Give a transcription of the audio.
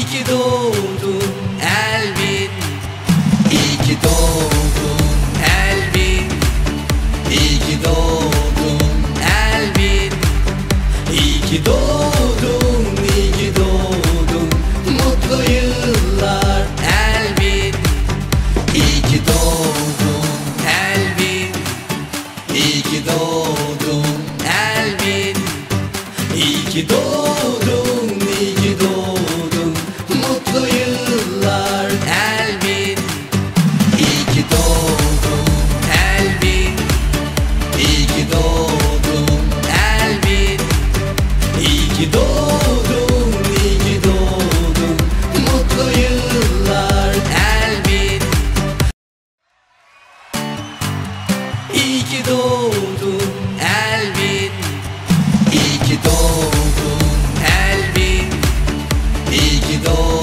ki doğdun Elvin. İyi ki doğdun Elvin. İyi ki doğdun Elvin. İyi ki doğdun, iyi ki doğdun. Mutlu yıllar Elvin. İyi ki doğdun Elvin. İyi ki doğdun Elvin. İyi ki doğdun, iyi ki doğdun. Mutlu yıllar Elvin. İyi ki doğdun Elvin. İyi ki doğdun Elvin. İyi ki doğdun, iyi ki doğdun. Mutlu yıllar Elvin. İyi ki doğdun Elvin. İyi ki doğdun Elvin. İyi ki doğdun